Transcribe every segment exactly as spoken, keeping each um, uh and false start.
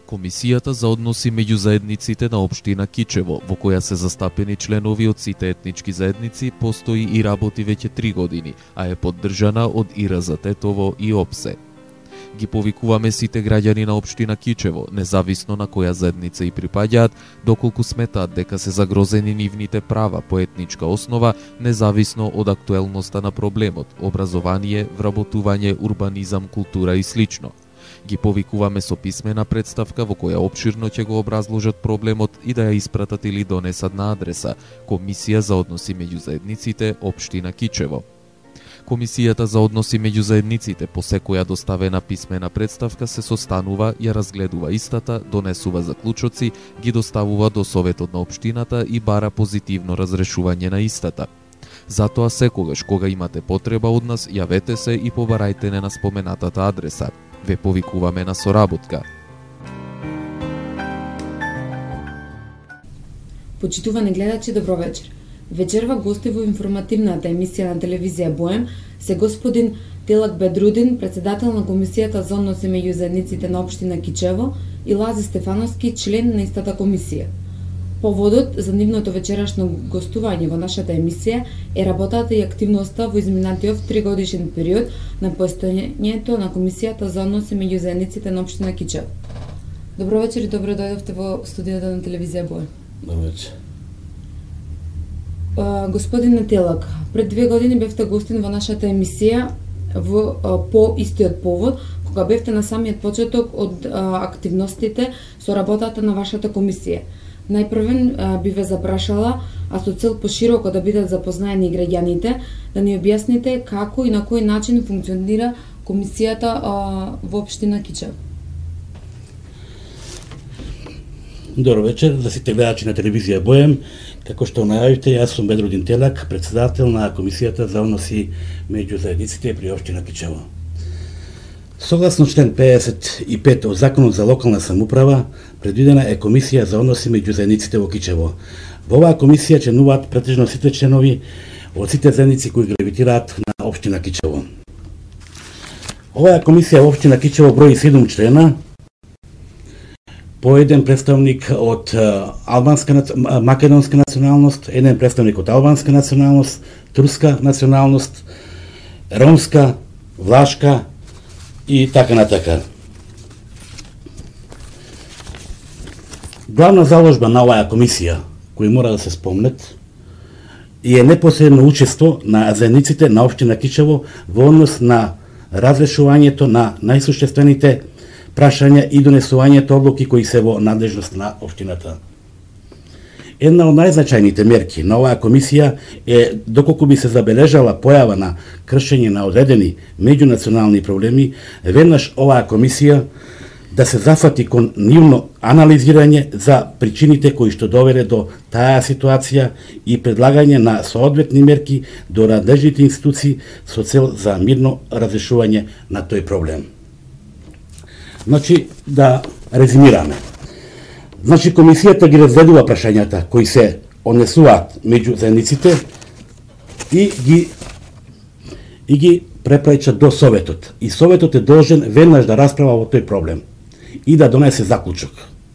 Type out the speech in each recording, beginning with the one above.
Комисијата за односи меѓу заедниците на општина Кичево, во која се застапени членови од сите етнички заедници, постои и работи веќе три години, а е поддржана од И Р За Тетово и ОПСЕ. Ги повикуваме сите граѓани на општина Кичево, независно на која заедница и припаѓаат, доколку сметаат дека се загрозени нивните права по етничка основа, независно од актуелноста на проблемот, образование, вработување, урбанизам, култура и слично. Ги повикуваме со писмена представка во која опширно ќе го образложат проблемот и да ја испратат или донесат на адреса Комисија за односи меѓу заедниците, општина Кичево. Комисијата за односи меѓу заедниците по секоја доставена писмена представка се состанува, ја разгледува истата, донесува заклучоци, ги доставува до Советот на општината и бара позитивно разрешување на истата. Затоа секогаш кога имате потреба од нас, јавете се и побарајте не на споменатата адреса. Ве повикуваме на соработка. Почитувани гледачи, добро вечер. Вечерва гости во информативната емисија на телевизија Боем се господин Телак Бедрудин, председател на Комисијата за односи меѓу заедниците на општина Кичево, и Лази Стефановски, член на истата комисија. Поводот за нивното вечерашно гостување во нашата емисија е работата и активноста во изминатиот тригодишен период на постојањето на Комисијата за односи меѓу заедниците на општина Кичево. Добро вечер и добро дојдовте во студиото на телевизија Боем. Добро вечер. Господин Телак, пред две години бевте гостин во нашата емисија во по истиот повод, кога бевте на самиот почеток од активностите со работата на вашата комисија. Најпрвен би ве запрашала, а со цел пошироко да бидат запознаени и граѓаните, да ни објасните како и на кој начин функционира комисијата во општина Кичево. Добро вечер за сите гледачи на телевизија Боем. Како што најавите, јас сум Бедрудин Телак, председател на Комисијата за односи меѓу заедниците при општина Кичево. Согласно член педесет и пет од Законот за локална самоуправа, предвидена е Комисија за односи меѓу заедниците во Кичево. Во оваа комисија членуваат претежно сите членови од сите заедници кои гравитираат на општина Кичево. Оваа комисија во општина Кичево брои седум члена, по еден представник од албанска, македонска националност, еден представник од албанска националност, турска националност, ромска, влашка и така натака. Главна заложба на оваа комисија, кои мора да се спомнет, е непосредно учество на заедниците на општина Кичево во однос на разрешувањето на најсуштествените прашања и донесувањето одлуки кои се во надлежност на општината. Една од најзначајните мерки на оваа комисија е, доколку би се забележала појава на кршење на одредени меѓунационални проблеми, веднаш оваа комисија да се зафати кон нивно анализирање за причините кои што доведе до таа ситуација и предлагање на соодветни мерки до надлежните институции со цел за мирно разрешување на тој проблем. Значи, да резимираме. Значи, комисијата ги разгледува прашањата кои се однесуваат меѓу заедниците и ги и ги препраќа до Советот. И Советот е должен веднаш да расправа во тој проблем и да донесе заклучок.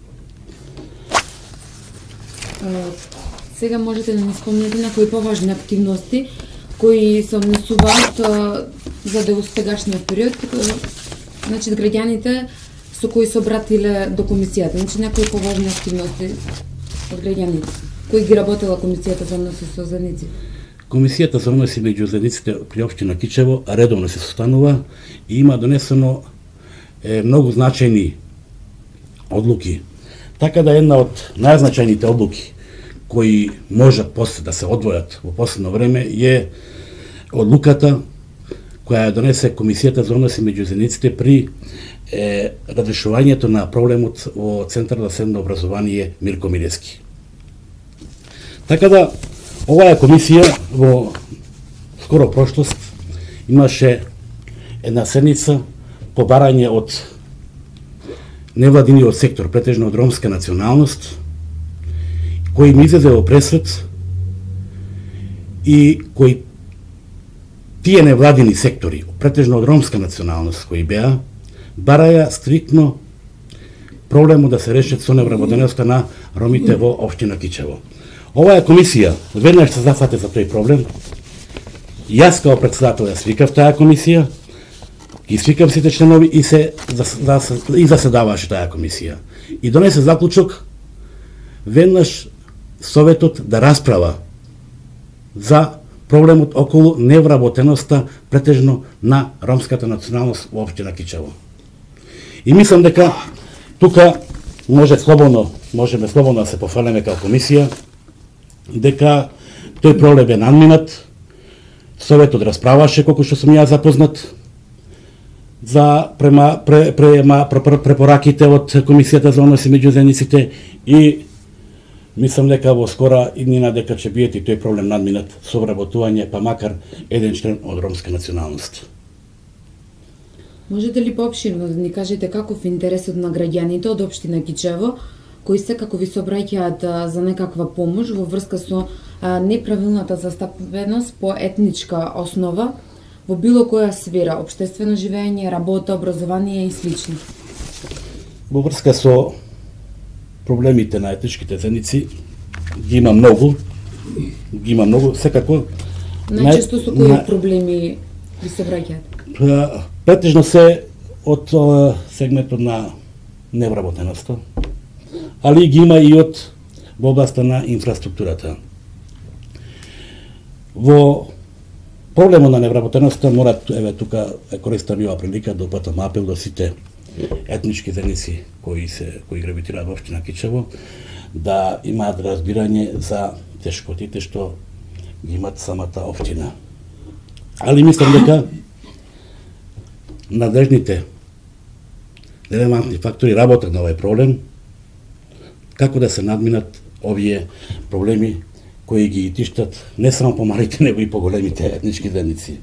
Сега можете да ни спомнете на кои поважни активности кои се однесуваат за деуспегашниот период, значи граѓаните со кои се обратиле до комисијата, значи некои поважни активности од граѓаните кои ги работела комисијата за односи со заедници. Комисијата за односи меѓу заедниците при општина Кичево редовно се состанува и има донесено е, многу значајни одлуки. Така да една од најзначајните одлуки кои може после да се одвојат во последно време е одлуката која ја донесе Комисијата за односи меѓу заедниците при е, разрешувањето на проблемот во Центар за средно образование Мирко Милевски. Така да, оваа комисија во скоро прошлост имаше една седница по барање од невладиниот сектор, претежно од ромска националност, кој ми излезе во пресвет и кој тие невладини сектори, претежно од ромска националност кои беа, бараја стриктно проблемот да се реши со невработеноста на ромите во општина Кичево. Оваа комисија веднаш се зафати за тој проблем. Јас како председател ја свикав таа комисија, ги свикав сите членови и се за, за, и заседаваше таа комисија. И донесе заклучок веднаш советот да расправа за проблемот околу невработеноста претежно на ромската националност во општина Кичево. И мислам дека тука може слободно, можеме слободно да се пофалиме како комисија дека тој проблем е надминат. Советот расправаше колку што сум ја запознат за према, пре, према препораките од комисијата за односи меѓу заедниците и мислам дека во скора иднина дека ќе биде тој проблем надминат со вработување па макар еден член од ромска националност. Можете ли поопширно да ни кажете каков е интересот на граѓаните од општина Кичево кои се како ви се обраќаат за некаква помош во врска со а, неправилната застапеност по етничка основа во било која сфера, општествено живење, работа, образование и слично? Во врска со проблемите на етничките заедници ги има многу, ги има многу, секако најчесто со кои на... проблеми ви се обраќаат? Претежно се од сегментот на невработеноста, али ги има и од во областа на инфраструктурата. Во проблемот на невработеноста мора, еве тука користам и оваа прилика да упатам апел до сите етнички заедници кои се кои гравитираат во општина Кичево да имаат разбирање за тешкотите што ги имат самата општина. Али мислам дека надлежните релевантни фактори работат на овој проблем, како да се надминат овие проблеми кои ги тиштат не само по малите, него и по големите етнички заедници.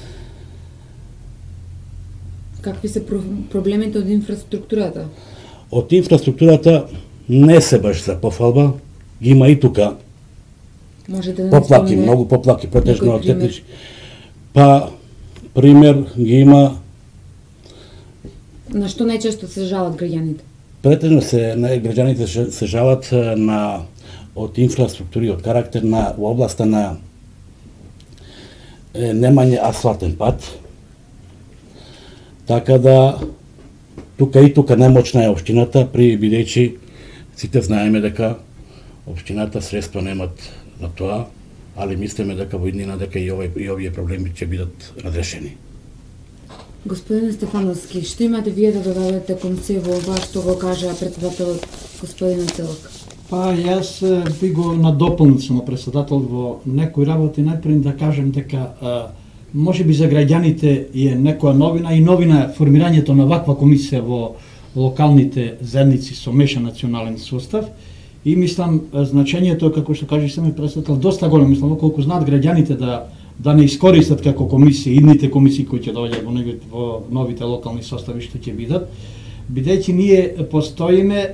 Какви се проблемите од инфраструктурата? Од инфраструктурата не се баш за пофалба, ги има и тука. Можете да поплаки, многу поплаки, претежно од етнички. Па, пример ги има. На што најчесто се жалат граѓаните? Претежно се граѓаните се жалат на од инфраструктури, од карактер на во областа на е, немање асфалтен пат. Така да тука и тука немочна е општината, при бидејќи сите знаеме дека општината средства немат за тоа, али мислиме дека во иднина дека и овој и овие проблеми ќе бидат разрешени. Господин Стефановски, што имате вие да додадете кон се во ова што го кажа председателот господин Целок? Па јас би го надополнил само председател во некои работи, најпред да кажем дека а, може би за граѓаните е некоја новина и новина е формирањето на ваква комисија во локалните заедници со мешан национален состав и мислам значењето како што кажа самиот председател доста големо, мислам колку знаат граѓаните да да не искористат како комисија идните комисии кои ќе доаѓаат во новите, во новите локални состави што ќе бидат, бидејќи ние постоиме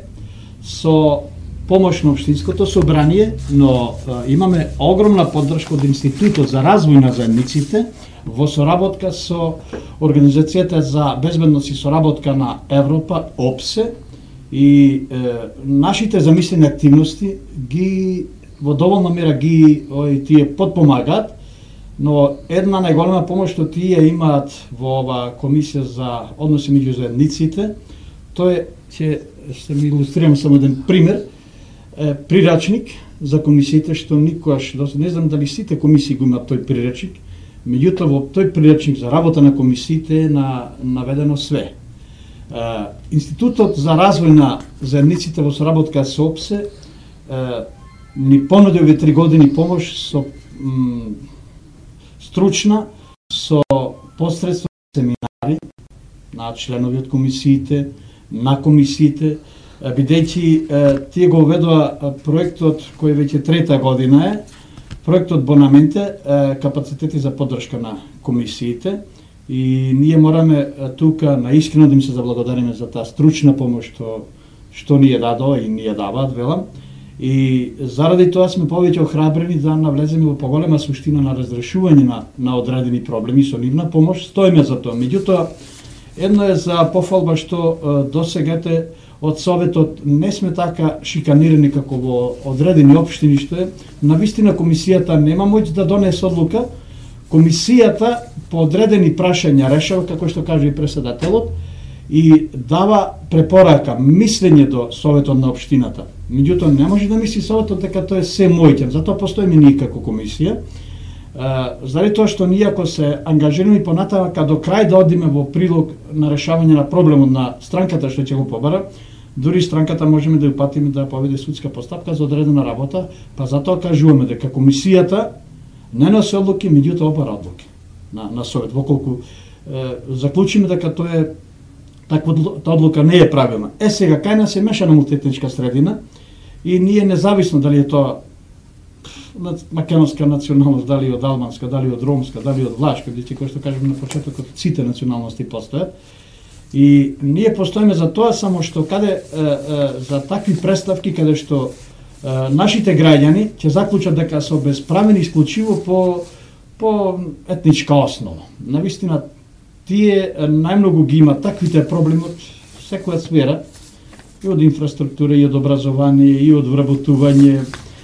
со помош на општинското собрание, но а, имаме огромна поддршка од Институтот за развој на заедниците во соработка со Организацијата за безбедност и соработка на Европа, ОПСЕ, и е, нашите замислени активности ги во доволна мера ги ој, тие подпомагаат, но една најголема помош што тие имаат во ова комисија за односи меѓу заедниците, тоа е, ќе се ми илустрирам само еден пример, е, прирачник за комисиите што никогаш, не знам дали сите комисии го имаат тој прирачник, меѓутоа во тој прирачник за работа на комисиите е на, наведено све. Е, Институтот за развој на заедниците во соработка со ОПСЕ е, ни понуди овие три години помош со м, стручна, со посредство семинари на членови од комисиите, на комисиите, бидејќи тие го уведува проектот кој веќе трета година е, проектот Бонаменте, капацитети за поддршка на комисиите, и ние мораме тука наискрено да им се заблагодариме за таа стручна помош што што ни ја дадоа и ни ја даваат, велам. И заради тоа сме повеќе охрабрени да навлеземе во поголема суштина на разрешување на, на одредени проблеми со нивна помош, стоиме за тоа. Меѓутоа, Едно е за пофалба што досегате од Советот не сме така шиканирани како во одредени општини што е. Навистина комисијата нема моќ да донесе одлука. Комисијата по одредени прашања решава, како што каже и председателот, и дава препорака, мислење до Советот на општината. Меѓутоа не може да мисли Советот дека тоа е се мојќен, затоа постоиме ние како комисија. Заради тоа што ние ако се ангажираме понатамака до крај да одиме во прилог на решавање на проблемот на странката што ќе го побара, дури странката можеме да ја упатиме да поведе судска постапка за одредена работа, па затоа кажуваме дека комисијата не носи одлуки, меѓутоа обара одлуки на, на Совет. Воколку е, заклучиме дека тоа е таква одлука не е правилна. Е сега кај нас е мешана мултиетничка средина и ние независно дали е тоа македонска националност, дали од албанска, дали од ромска, дали од влашка, бидејќи кој што кажеме на почетокот сите националности постојат. И ние постоиме за тоа, само што каде е, е, за такви представки каде што е, нашите граѓани ќе заклучат дека се обесправени исклучиво по по етничка основа. Навистина тие најмногу ги има таквите проблеми од секоја сфера, и од инфраструктура, и од образование, и од вработување,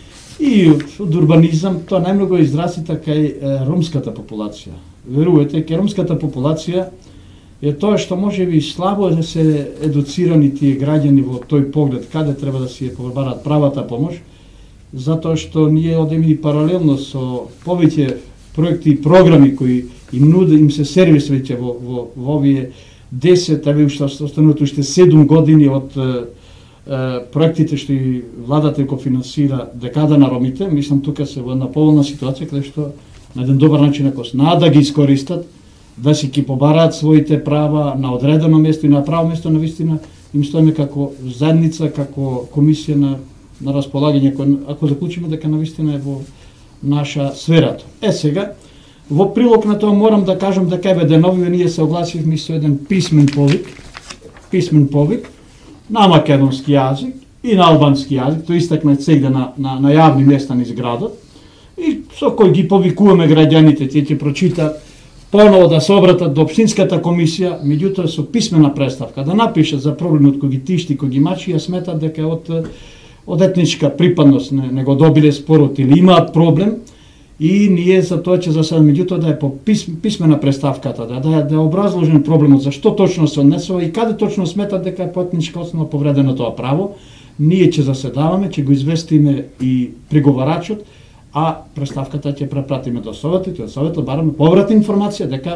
и од урбанизам. Тоа најмногу е изразита кај ромската популација. Верувате, кај ромската популација е тоа што може би слабо да се едуцирани тие граѓани во тој поглед каде треба да си ја побарат правата помош, затоа што ние одиме и паралелно со повеќе проекти и програми кои им нуди, им се сервис веќе во, во, во овие десет, еве уште остануваат уште седум години од е, е, проектите што и владата го финансира декада на ромите. Мислам тука се во една поволна ситуација каде што на еден добар начин ако знаат да ги искористат, да си ги побараат своите права на одредено место и на право место, навистина им стоиме како заедница, како комисија на, на располагање, ако, ако заклучиме дека навистина е во наша сферата. Е сега, во прилог на тоа морам да кажам дека еве деновиве ние се огласивме со еден писмен повик, писмен повик на македонски јазик и на албански јазик, тој истакна сегде на, на, на јавни места низ градот, и со кој ги повикуваме граѓаните, тие ќе прочитаат поново да се обратат до општинската комисија, меѓутоа со писмена представка, да напишат за проблемот кој ги тишти, кој ги мачи, ја сметат дека од од етничка припадност не, не го добиле спорот или имаат проблем, и ние за тоа ќе за сега меѓутоа да е по писм, писмена представката, да, да, да е образложен проблемот, зашто точно се однесува и каде точно сметат дека е по етничка основа повредено тоа право. Ние ќе заседаваме, ќе го известиме и приговарачот, а представката ќе препратиме до Советот, и од Советот бараме повратна информација дека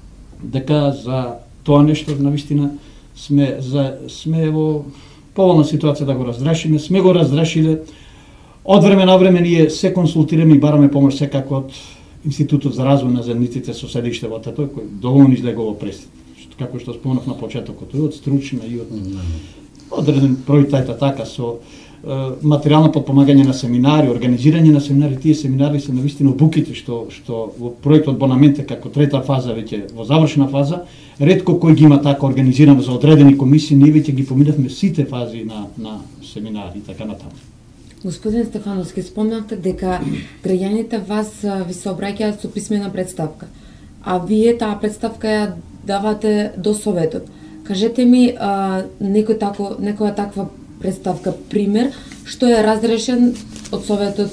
дека за тоа нешто навистина сме за сме во поволна ситуација да го разрешиме, сме го разрешиле. Од време на време ние се консултираме и бараме помош секако од Институтот за развој на заедниците со седиште во Тетој, кој доволно излегува пресед. Како што спомнав на почетокот, и од стручна и од одреден број тајта така со е, материјално подпомагање на семинари, организирање на семинари. Тие семинари се навистина обуките што што во проектот Бонаменте како трета фаза веќе во завршена фаза, ретко кој ги има така организирано за одредени комисии, ние веќе ги поминавме сите фази на на семинари и така натаму. Господин Стефановски, спомнавте дека граѓаните вас ви се обраќаат со писмена представка, а вие таа представка ја давате до Советот. Кажете ми а, некој тако, некоја таква представка, пример, што е разрешен од Советот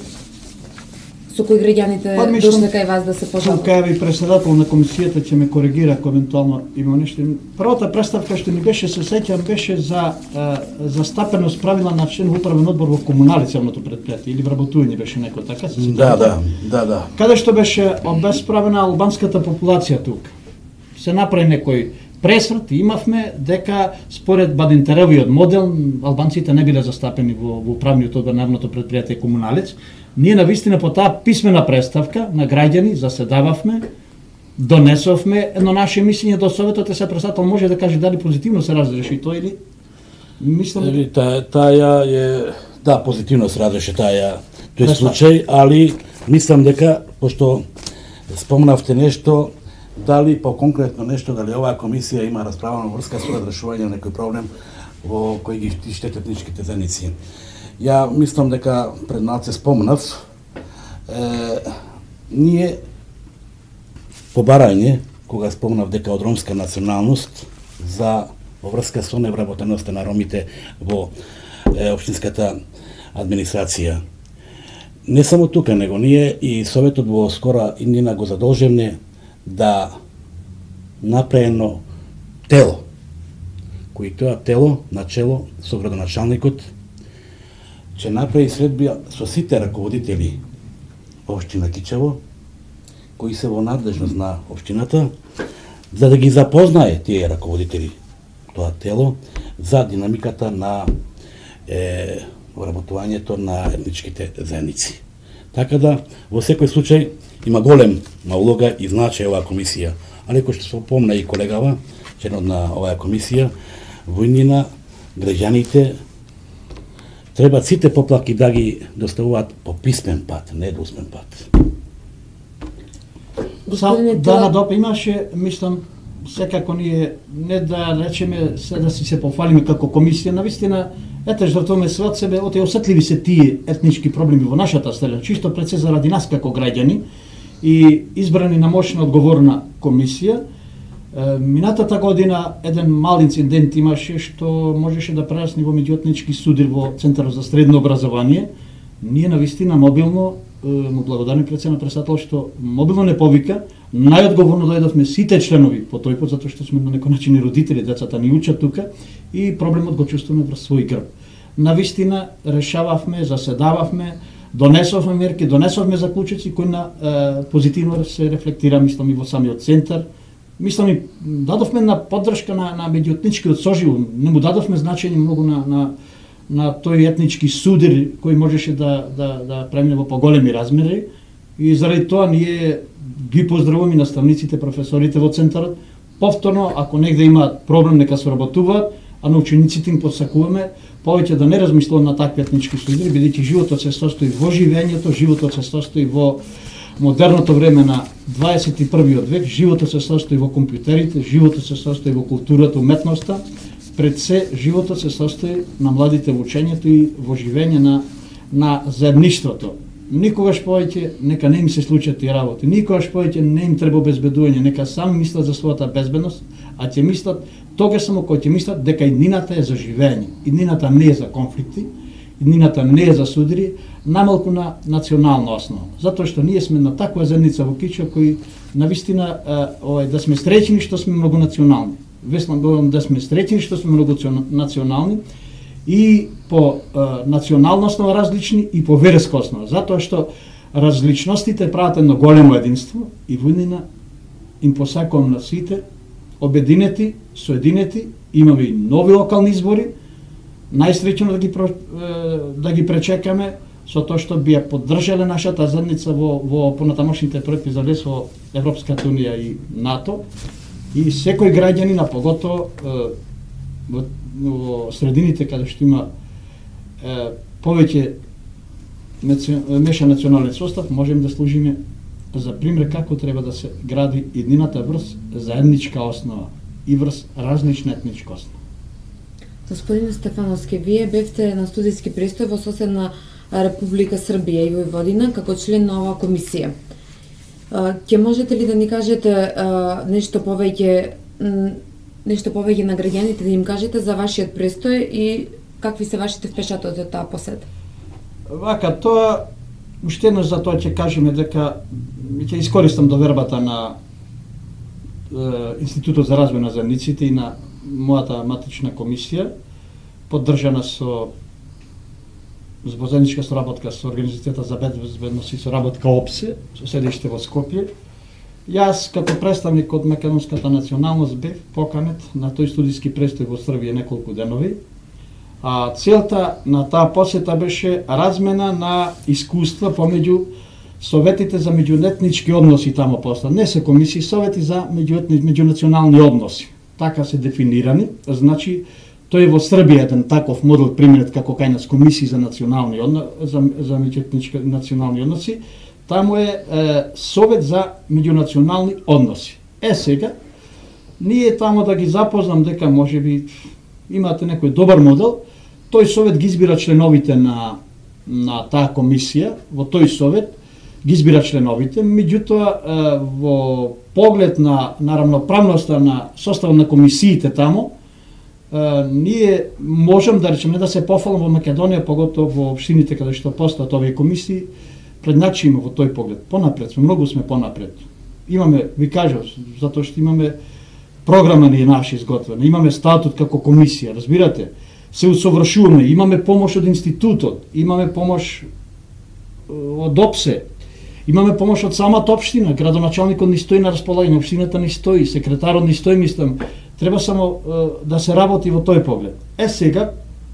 со кој граѓаните дошле кај вас да се пожалат? Тука и председател на комисијата ќе ме коригира ако евентуално има нешто. Првата представка што ни беше, се сеќам, беше за за стапеност правила на член управен одбор во комуналицевното предпријатие или вработување беше некој така се сеќам. Да, да, да, да. Каде што беше обесправена албанската популација тука. Се направи некој пресврт, имавме дека според Бадинтеревиот модел албанците не биле застапени во, во управниот одбор на јавното предпријатие Комуналец. Ние навистина по таа писмена представка на граѓани заседававме, донесовме едно наше мислење до Советот, и се председател може да каже дали позитивно се разреши тоа или мислам Ели таа таја е да позитивно се разреши таја тој случај, али мислам дека пошто спомнавте нешто, дали по конкретно нешто, дали оваа комисија има расправена врска со разрешување на некој проблем во кој ги тиштат етничките заедници. Ја мислам дека пред малце спомнав, е, ние по барање, кога спомнав дека од ромска националност, за во врска со невработеноста на ромите во е, општинската администрација. Не само тука, него ние и Советот во скора иднина го задолжевне да направено тело, кој тоа тело на чело со градоначалникот ќе направи средба со сите раководители општина Кичево, кои се во надлежност на општината, за да ги запознае тие раководители, тоа тело, за динамиката на е, вработувањето на етничките заедници. Така да, во секој случај, има голема улога и значај оваа комисија. Ali ko što se pomna i kolegava, členov na ova komisija, vojnina, građanite, treba сите поплаки да ги доставуваат по писмен пат, не усмен пат. Господине, да, на доп имаше, мислам, секако ние, не да речеме, се да си се пофалиме како комисија, навистина, ете жртвуваме се од себе, оте осетливи се тие етнички проблеми во нашата страна, чисто пред се заради нас како граѓани, и избрани на мощна одговорна комисија. Минатата година еден мал инцидент имаше што можеше да прерасне во меѓуетнички судир во Центарот за средно образование. Ние навистина мобилно му благодарни председател председател што мобилно не повика, најодговорно дојдовме сите членови по тој пат затоа што сме на некој начин и родители, децата ни учат тука и проблемот го чувствуваме врз свој грб. Навистина решававме, заседававме, донесовме мерки, донесовме заклучоци кои на е, позитивно се рефлектира, мислам, и во самиот центар. Мислам, и дадовме на поддршка на, на меѓуетничкиот соживот, не му дадовме значење многу на, на, на тој етнички судир кој можеше да, да, да премине во поголеми размери и заради тоа ние ги поздравуваме наставниците, професорите во центарот. Повторно, ако негде има проблем, нека се работуваат, а на учениците им подсакуваме повеќе да не размислуват на такви етнички судири, бидејќи животот се состои во живењето, животот се состои во модерното време на дваесет и првиот век, животот се состои во компјутерите, животот се состои во културата, уметноста, пред се животот се состои на младите во учењето и во живење на, на заедништвото. Никогаш повеќе нека не им се случат тие работи, никогаш повеќе не им треба обезбедување, нека сами мислат за својата безбедност, а ќе мислат тогаш само кој ќе мислат дека иднината е за живење, иднината не е за конфликти, иднината не е за судири, намалку на национална основа. Затоа што ние сме на таква заедница во Кичево кои навистина овај да сме среќни што сме многонационални. Весно говорам да сме среќни што сме многонационални и по е, национална основа различни и по верска основа, затоа што различностите прават едно големо единство и војнина им посакувам на сите обединети, соединети, имаме и нови локални избори, најсреќно да ги да ги пречекаме со тоа што би ја поддржале нашата заедница во во понатамошните проекти за влез во Европската унија и НАТО и секој граѓанин, а поготово во, во средините каде што има е, повеќе мешан национален состав, можеме да служиме за пример како треба да се гради иднината врз заедничка основа и врз различна етничка основа. Господин Стефановски, вие бевте на студиски престој во соседна Република Србија и Војводина како член на оваа комисија. Ќе можете ли да ни кажете нешто повеќе нешто повеќе на граѓаните, да им кажете за вашиот престој и какви се вашите впечатоци од таа посета? Вака, тоа уште еднаш за тоа ќе кажеме дека ќе искористам довербата на е, Институтот за развој на заедниците и на мојата матична комисија, поддржана со во заедничка соработка со Организацијата за безбедност и соработка ОПСЕ, со седиште во Скопје. Јас, како представник од македонската националност, бев поканет на тој студиски престој во Србија неколку денови. А целта на таа посета беше размена на искуства помеѓу советите за меѓуетнички односи тамо поста. Не се комисии, совети за меѓунационални односи. Така се дефинирани. Значи, тој е во Србија еден таков модел применет како кај нас комисии за национални односи, за, за меѓуетнички национални односи. Таму е, е совет за меѓунационални односи. Е сега, ние тамо да ги запознам дека можеби имате некој добар модел, тој совет ги избира членовите на, на таа комисија, во тој совет ги избира членовите, меѓутоа во поглед на, на равноправноста на составот на комисиите таму, Uh, ние можем да речеме да се пофалам во Македонија, поготово во општините каде што постојат овие комисии, предначиме во тој поглед. Понапред сме, многу сме понапред. Имаме, ви кажав, затоа што имаме програма ни наши изготвена, имаме статут како комисија, разбирате? Се усовршуваме, имаме помош од институтот, имаме помош од ОПСЕ, имаме помош од самата општина, градоначалникот ни стои на располагање, општината ни стои, секретарот ни стои, мислам. Треба само е, да се работи во тој поглед. Е сега,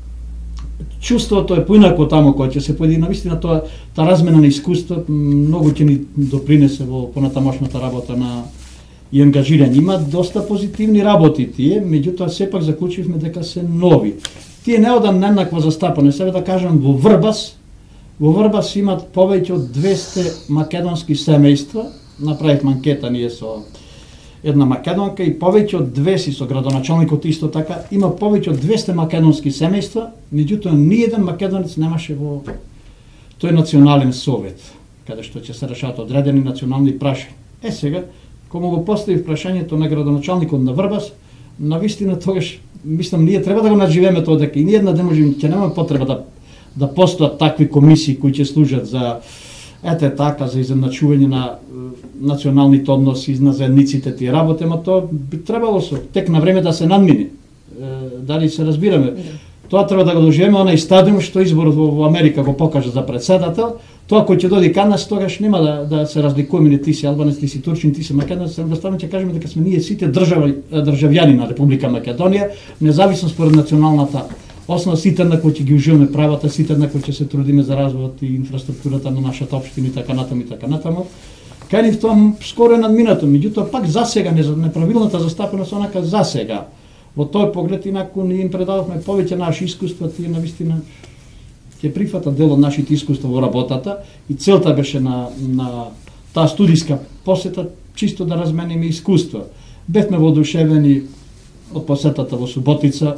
чувството е поинако тамо кој ќе се појди, навистина тоа, та размена на искуства многу ќе ни допринесе во понатамошната работа на и ангажирање. Има доста позитивни работи тие, меѓутоа сепак заклучивме дека се нови. Тие не одам нееднакво застапане, себе да кажам во Врбас, во Врбас имат повеќе од двесте македонски семејства, направивме анкета ние со една македонка и повеќе од двесте со градоначалникот исто така, има повеќе од двесте македонски семејства, меѓутоа ниеден македонец немаше во тој национален совет, каде што ќе се решат одредени национални прашања. Е сега, кога го постави прашањето на градоначалникот на Врбас, навистина тогаш мислам ние треба да го надживеме тоа дека и ние една ден можеме ќе немаме потреба да да постојат такви комисии кои ќе служат за ете така за изедначување на националните односи на заедниците тие работи, ама тоа би требало со тек на време да се надмине. Дали се разбираме? Да. Тоа треба да го доживеме онај стадиум што изборот во, во Америка го покажа за председател. Тоа кој ќе дојде кај нас тогаш нема да да се разликуваме ни ти си албанец, ти си турчин, ти си македонец, едноставно ќе кажеме дека сме ние сите држави државјани на Република Македонија, независно според националната основа, сите еднакво ќе ги уживаме правата, сите еднакво ќе се трудиме за развојот и инфраструктурата на нашата општина и така натаму и така натаму. Кај ни тоа скоро е надминато, меѓутоа пак за сега неправилната застапеност онака за сега. Во тој поглед инаку ние им предадовме повеќе наши искуства, тие навистина ќе прифатат дел од нашите искуства во работата и целта беше на на таа студиска посета чисто да размениме искуства. Бевме воодушевени од посетата во Суботица,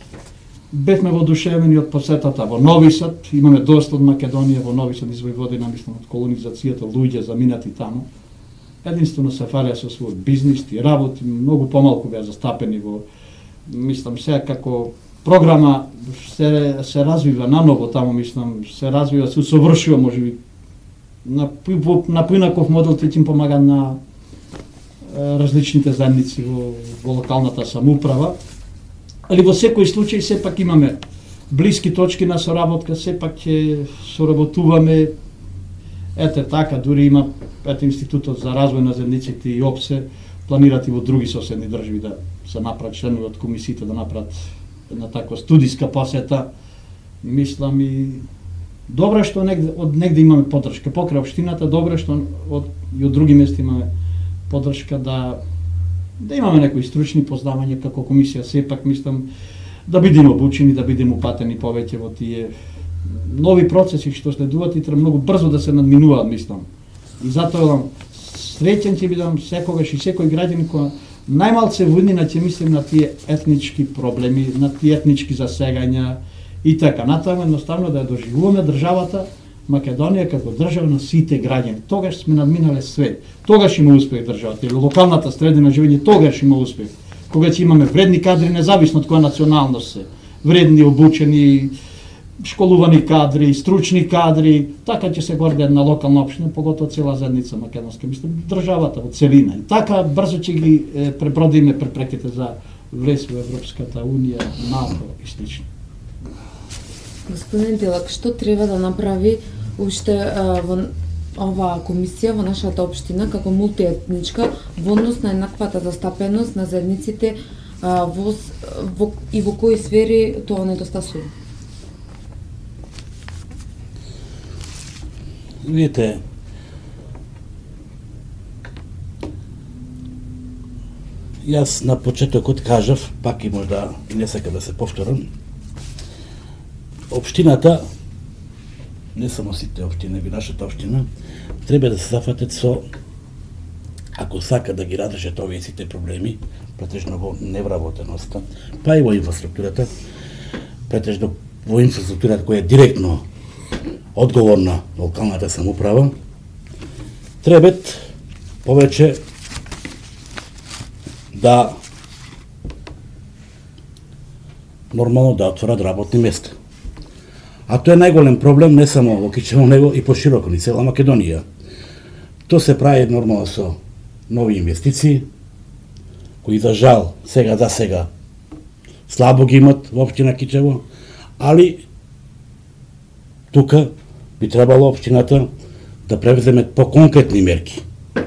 бевме воодушевени од посетата во Нови Сад, имаме доста од Македонија во Нови Сад, из Војводина, мислам, од колонизацијата, луѓе заминати таму. Единствено Сафарија со свој бизнис и работи, многу помалку беа застапени во, мислам, сега како програма се, се развива наново таму, мислам, се развива, се усовршува, можеби, на, на поинаков модел ќе им помага на е, различните заедници во, во локалната самоуправа. Али во секој случај сепак имаме блиски точки на соработка, сепак ќе соработуваме. Ете така, дури има ете Институтот за развој на заедниците и ОПСЕ планират и во други соседни држави да се направат членови од комисиите да направат една таква студиска посета. Мислам и добро што негде од негде имаме поддршка покрај општината, добро што од и од други места имаме поддршка да да имаме некои стручни познавања како комисија, сепак мислам да бидеме обучени, да бидеме упатени повеќе во тие нови процеси што следуваат и треба многу брзо да се надминуваат, мислам. И затоа среќен ќе бидам секогаш и секој граѓанин кој најмалце во иднина ќе мислим на тие етнички проблеми, на тие етнички засегања и така натаму, едноставно да ја доживуваме државата Македонија како држава на сите граѓани. Тогаш сме надминале све. Тогаш има успех државата, или локалната средина живење тогаш има успех. Кога ќе имаме вредни кадри, независно од која националност се, вредни, обучени, школувани кадри, стручни кадри, така ќе се горде една локална општина, поготово цела заедница македонска, мислам, државата во целина. И така брзо ќе ги е, пребродиме препреките за влез во Европската унија, НАТО и слично. Господин Тилак, што треба да направи уште во оваа комисија во нашата општина како мултиетничка во однос на еднаквата застапеност на заедниците а, во, во, и во кои сфери тоа недостасува? Видите, јас на почетокот кажав, пак и можда и не сакам да се повторам, општината, не само сите општини, и нашата општина, треба да се зафатат со, ако сака да ги разрешат овие сите проблеми, претежно во невработеноста, па и во инфраструктурата, претежно во инфраструктурата која е директно одговорна на локалната самоуправа, требат повеќе да нормално да отворат работни места. А тоа е најголем проблем не само во Кичево, него и пошироко ни цела Македонија. Тоа се прави нормално со нови инвестиции, кои за жал сега за сега слабо ги имат во општина Кичево, али тука би требало општината да превземе по-конкретни мерки.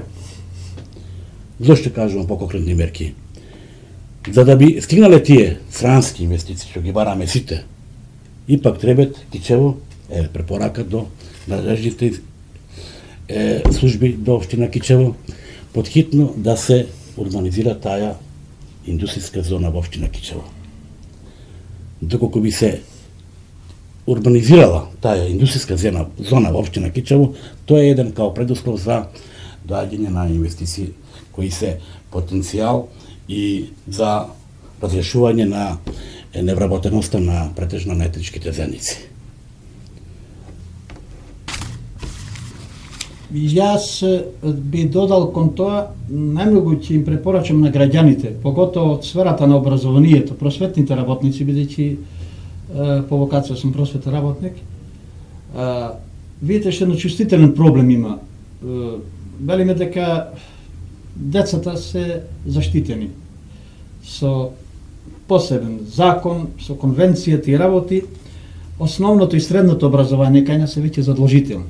Зошто кажувам по-конкретни мерки? За да би стигнале тие странски инвестиции, што ги бараме сите, ипак требат Кичево, е препорака до надлежните е, служби до општина Кичево, подхитно да се урбанизира таа индустријска зона во општина Кичево. Доколку би се урбанизирала таа индустријска зона, зона во општина Кичево, тоа е еден као предуслов за доаѓање на инвестиции кои се потенцијал и за разрешување на невработеноста на претежно на етничките заедници. Јас би додал кон тоа, најмногу ќе им препорачам на граѓаните, поготово од сферата на образованието, просветните работници, бидејќи по вокација сум просветен работник. Видите што еден чувствителен проблем има. Велиме дека децата се заштитени со посебен закон, со конвенцијата и работи. Основното и средното образование кај нас се веќе задолжително.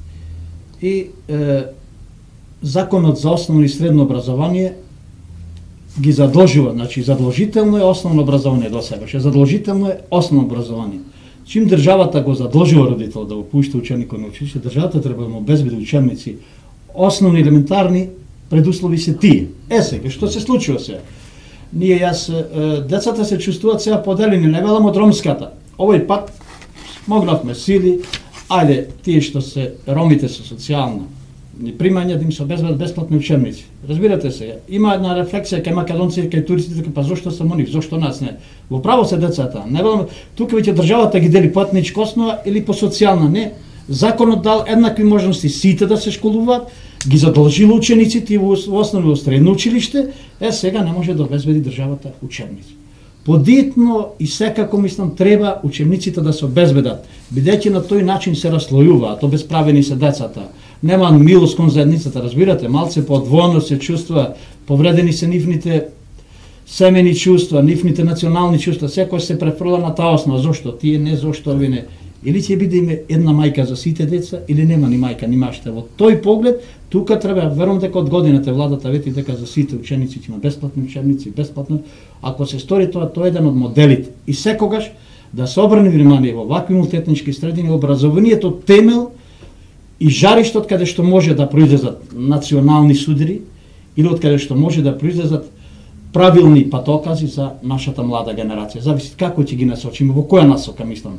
И е, законот за основно и средно образование ги задолжува, значи задолжително е основно образование до сега, ше задолжително е основно образование. Чим државата го задолжува родител да го пушти ученикот на училище, државата треба да му обезбеди учебници. Основни елементарни предуслови се тие. Е сега, што се случува сега? Ние јас децата се чувствуваат сега поделени, не велам од ромската. Овој пат смогнавме сили, ајде тие што се ромите со социјално примања да им се обезбедат бесплатни учебници. Разбирате сега, има една рефлексија кај македонците, кај туристите, па зошто само нив, зошто нас не? Во право се децата. Не велам, тука веќе државата ги дели по етничка основа или по социјална, не. Законот дал еднакви можности сите да се школуваат, ги задолжило учениците и во основно во средно училиште, е сега не може да обезбеди државата учебници. Подитно и секако мислам треба учебниците да се обезбедат, бидејќи на тој начин се раслојуваат, обесправени се децата. Нема милост кон заедницата, разбирате, малце подвојно се чувства, повредени се нивните семени чувства, нивните национални чувства, секој се префрла на таа основа, зошто тие не, зошто ови не. Или ќе биде име една мајка за сите деца, или нема ни мајка, ни маште. Во тој поглед, тука треба, верувам дека од годината владата вети дека за сите ученици ќе има бесплатни учебници, бесплатно. Ако се стори тоа, тоа е еден од моделите. И секогаш да се обрне внимание во вакви мултиетнички средини, образованието темел и жариште од каде што може да произлезат национални судири или од каде што може да произлезат правилни патокази за нашата млада генерација. Зависи како ќе ги насочиме, во која насока мислам.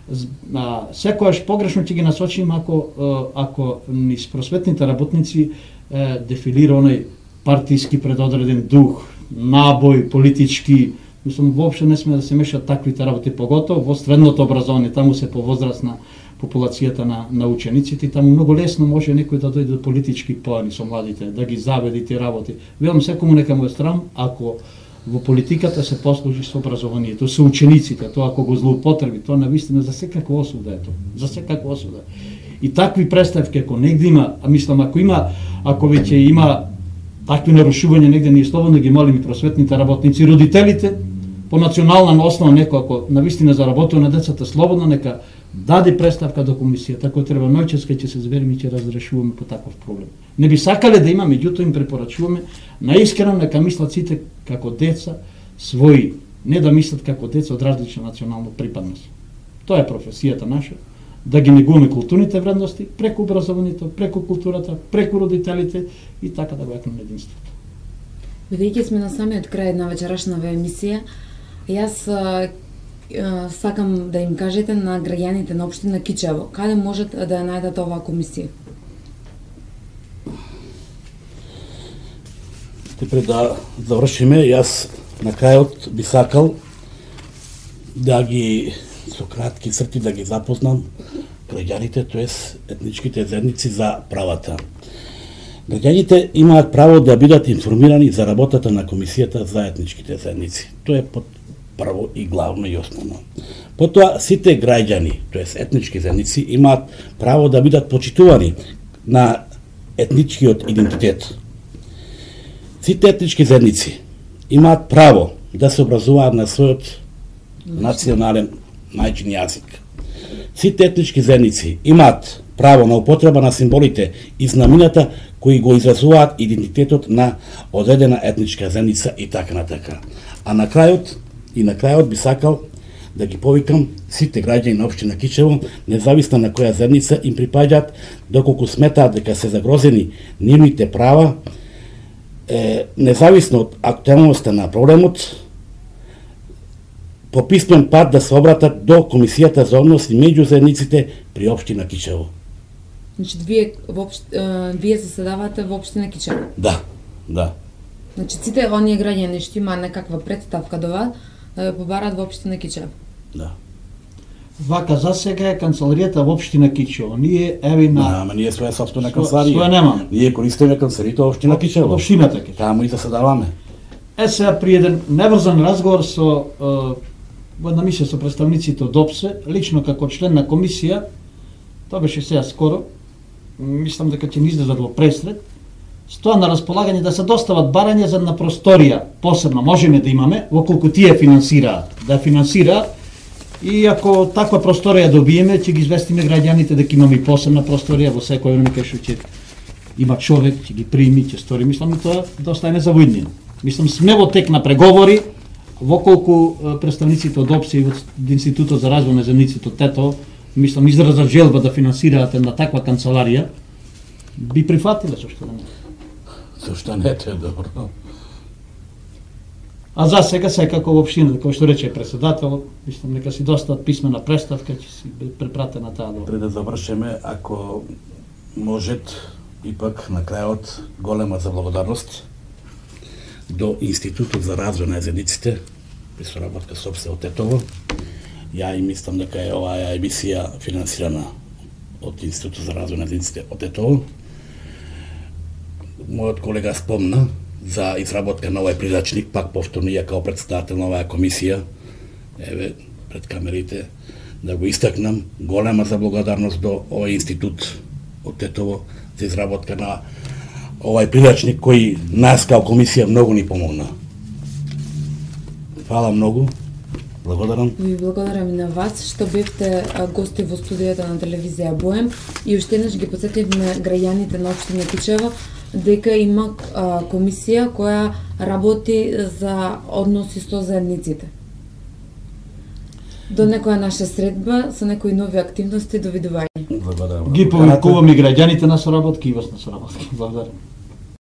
Секојаш погрешно ќе ги насочиме ако ако низ просветните работници дефилира онај партиски предодреден дух, набој, политички. Мислам, воопшто не сме да се мешат таквите работи, поготово во средното образование, таму се повозрасна популацијата на, на учениците, таму многу лесно може некој да дојде до политички поени со младите, да ги заведи тие работи. Велам секому нека му е срам ако во политиката се послужи со образованието, со учениците, тоа ако го злоупотреби, тоа навистина за секаква осуда е тоа, за секаква осуда. И такви представки ако негде има, а мислам ако има, ако веќе има такви нарушувања негде, ние слободно ги молим и просветните работници, родителите по национална основа некој ако навистина заработува на децата, слободно нека даде представка до комисијата, ако треба ноќеска ќе се збереме и ќе разрешуваме по таков проблем. Не би сакале да има, меѓутоа им препорачуваме наискрено нека мислат сите како деца своји, не да мислат како деца од различна национална припадност. Тоа е професијата наша, да ги негуваме културните вредности преку образованието, преку културата, преку родителите и така да го јакнеме единството. Бидејќи сме на самиот крај на вечерашната емисија, јас сакам да им кажете на граѓаните на општина Кичево, каде можат да ја најдат оваа комисија? Пред да завршиме, јас на крајот би сакал да ги со кратки црти да ги запознам граѓаните, тоест етничките заедници за правата. Граѓаните имаат право да бидат информирани за работата на Комисијата за етничките заедници. Тоа е под прво и главно и основно. Потоа, сите граѓани, тоест етнички заедници, имаат право да бидат почитувани на етничкиот идентитет. Сите етнички заедници имаат право да се образуваат на својот национален мајчин јазик. Сите етнички заедници имаат право на употреба на символите и знамината кои го изразуваат идентитетот на одредена етничка заедница и така натака. А на крајот, и на крајот би сакал да ги повикам сите граѓани на општина Кичево, независно на која заедница им припаѓаат, доколку сметаат дека се загрозени нивните права, е, независно од актуелноста на проблемот, по писмен пат да се обратат до Комисијата за односи меѓу заедниците при општина Кичево. Значи, вие, воопшт, е, вие заседавате во општина Кичево? Да, да. Значи, сите оние граѓани што има некаква представка до вас, да ја побарат во општина Кичево? Да. Вака, за сега е канцеларијата во општина Кичево. Ние, еви на... Да, ама ние своја собствена Сво- канцеларија. своја немаме. Ние користиме канцеларијата во општина Кичево. Општината Кичево. Таму и заседаваме. Е, сега при еден неврзан разговор со е, во една мисија со представниците од ОПСЕ, лично како член на комисија, тоа беше сега скоро, мислам дека ќе ни излезат во пресред, стоа на располагање да се достават барања за на просторија, посебно можеме да имаме, околку тие финансираат, да финансираат, и ако таква просторија добиеме, ќе ги известиме граѓаните дека имаме и посебна просторија во секој време кај што ќе има човек, ќе ги прими, ќе стори, мислам и тоа доста е незавидно. Мислам сме во тек на преговори, воколку е, представниците од ОПСЕ и од Институтот за развој на заедниците од Тетово, мислам изразат желба да финансираат една таква канцеларија, би прифатиле со што да не. Зошто не, тоа е добро. А за сега секако во општината, кој што рече председател, мислам нека си доста писмена представка, ќе си биде препратена таа до. Пред да завршиме, ако может, ипак на крајот голема заблагодарност до Институтот за развој на заедниците, при соработка со ОПСЕ од Тетово. Ја и мислам дека е оваа емисија финансирана од Институтот за развој на заедниците од Тетово. Мојот колега спомна за изработка на овој прилачник, пак повторно ја као председател на оваа комисија, еве пред камерите, да го истакнам, голема заблагодарност до овој институт од Тетово за изработка на овај прилачник кој нас као комисија многу ни помогна. Фала многу. Благодарам. Ви благодарам и на вас што бевте а, гости во студиото на телевизија Боем и уште еднаш ги потсетивме граѓаните на општина Кичево дека има а, комисија која работи за односи со заедниците. До некоја наша средба со некои нови активности, довидување. Благодарам. Ги повикуваме граѓаните на соработки и вас на соработки. Благодарам.